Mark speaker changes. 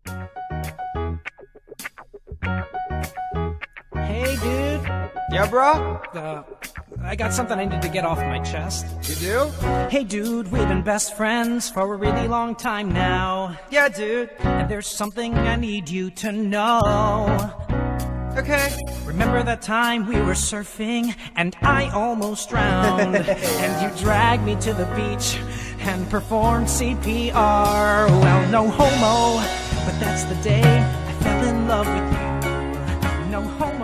Speaker 1: Hey, dude.
Speaker 2: Yeah, bro?
Speaker 1: I got something I need to get off my chest.
Speaker 2: You do?
Speaker 1: Hey, dude, we've been best friends for a really long time now.
Speaker 2: Yeah, dude.
Speaker 1: And there's something I need you to know.
Speaker 2: Okay.
Speaker 1: Remember that time we were surfing and I almost drowned? And you dragged me to the beach and performed CPR. Well, no homo, but that's the day I fell in love with you. No homo.